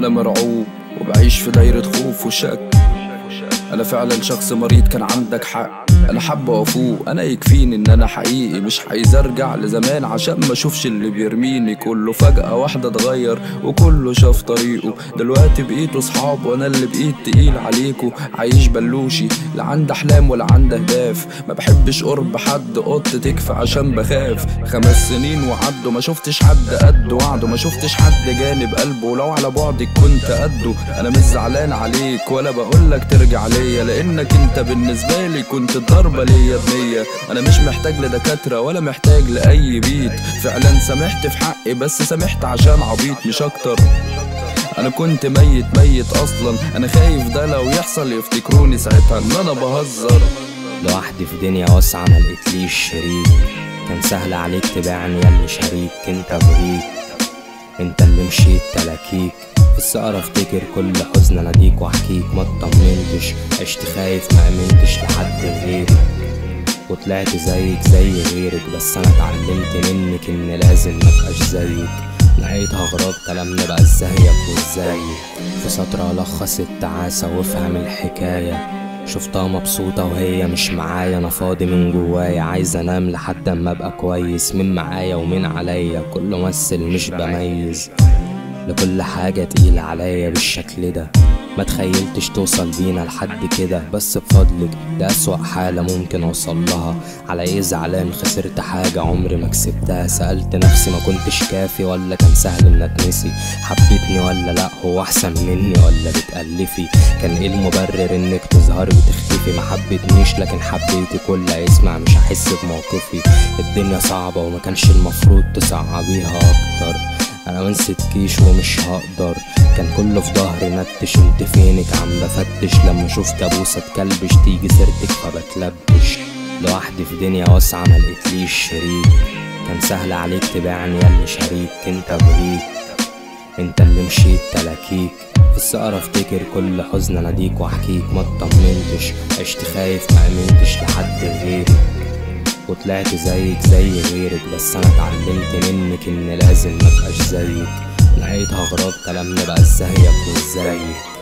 انا مرعوب وبعيش في دايرة خوف وشك. انا فعلا شخص مريض، كان عندك حق، انا حابة وافوق. انا يكفيني ان انا حقيقي مش عايز ارجع لزمان عشان ما اشوفش اللي بيرميني كله. فجأة واحدة اتغير وكله شاف طريقه، دلوقتي بقيتوا صحاب وانا اللي بقيت تقيل عليكوا. عايش بلوشي، لا عندي احلام ولا عندي اهداف، ما بحبش قرب حد، قط تكفى عشان بخاف. 5 سنين وعدوا ما شفتش حد قد وعده، ما شفتش حد جانب قلبه، ولو على بعدك كنت قده. انا مش زعلان عليك ولا بقولك ترجع ليا، لانك انت بالنسبة لي كنت ضربة ليا بنية. انا مش محتاج لدكاترة ولا محتاج لأي بيت، فعلا سامحت في حقي بس سامحت عشان عبيط مش اكتر. انا كنت ميت اصلا، انا خايف ده لو يحصل يفتكروني ساعتها ان انا بهزر. لوحدي في دنيا واسعة ملقتليش شريك، كان سهل عليك تبيعني ياللي شريك. انت بريك، انت اللي مشيت تلاكيك، في السقرة افتكر كل حزن اناديك واحكيك. ما اطمنتش، عشت خايف ما امنتش لحد غيرك، وطلعت زيك زي غيرك. بس انا اتعلمت منك ان لازم مبقاش زيك، لقيتها غراب كلامنا بقى ازيك وازاي. في سطر الخص التعاسة وافهم الحكاية، شفتها مبسوطة وهي مش معايا. انا فاضي من جوايا، عايز انام لحد اما ابقى كويس. من معايا ومن عليا كله ممثل مش بميز، لكل حاجة تقيلة عليا بالشكل ده. ما تخيلتش توصل بينا لحد كده، بس بفضلك ده أسوأ حالة ممكن اوصل لها. على ايه زعلان؟ خسرت حاجة عمري ما كسبتها. سألت نفسي ما كنتش كافي ولا كان سهل ان اتنسي؟ حبيتني ولا لا؟ هو احسن مني ولا بتألفي؟ كان ايه المبرر انك تظهري وتختفي؟ ما حبيتنيش لكن حبيتي، كل يسمع مش هحس بموقفي. الدنيا صعبة وما كانش المفروض تصعبيها اكتر. انا منسيتكيش ومش هقدر، كان كله في ظهري نتش. انت فينك عم بفتش، لما اشوف كابوسة تكلبش تيجي سيرتك فبتلبش. لوحدي في دنيا واسعة ملقتليش شريك، كان سهل عليك تبيعني ياللي شريك. انت بريك، انت اللي مشيت تلاكيك، في السقرة افتكر كل حزن اناديك واحكيك. ما اطمنتش، عشت خايف ما امنتش لحد غيرك، وطلعت زيك زي غيرك. بس انا اتعلمت منك ان لازم مبقاش زيك، لقيتها غراب كلامنا بقى ازيك وازاي.